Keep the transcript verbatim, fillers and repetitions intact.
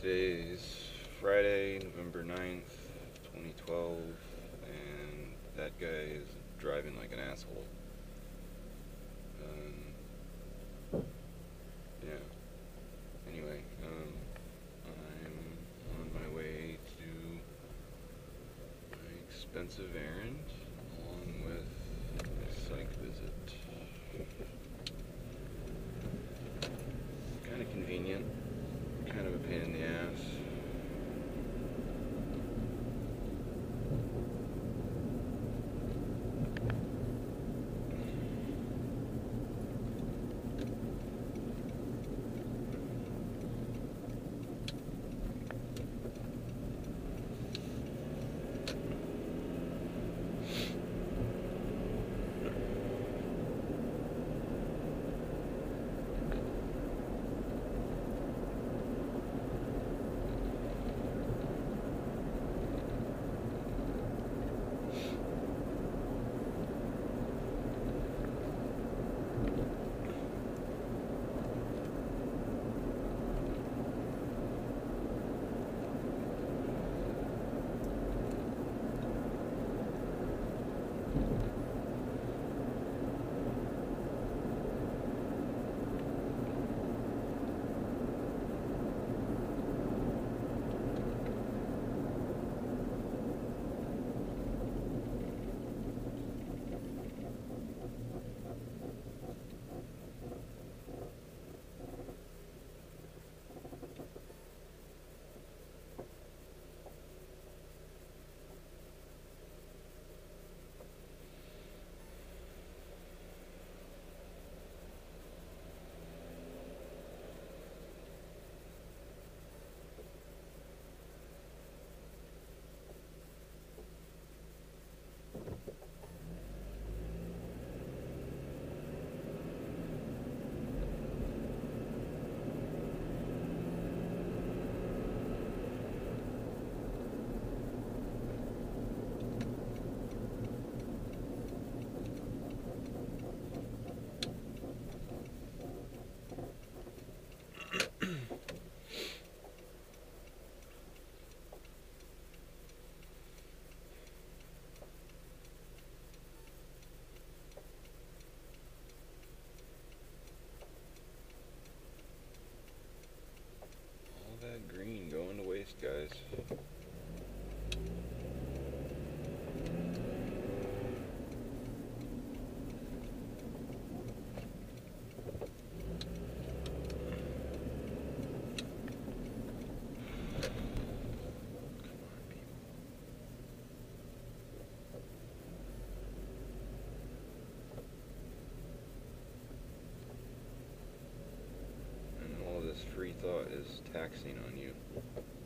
Today's Friday, November ninth, twenty twelve, and that guy is driving like an asshole. Um, yeah. Anyway, um, I'm on my way to my expensive errand, along with a psych visit. Kind of convenient, kind of a pain in the ass. All that green going to waste, guys. And all this free thought is taxing on you.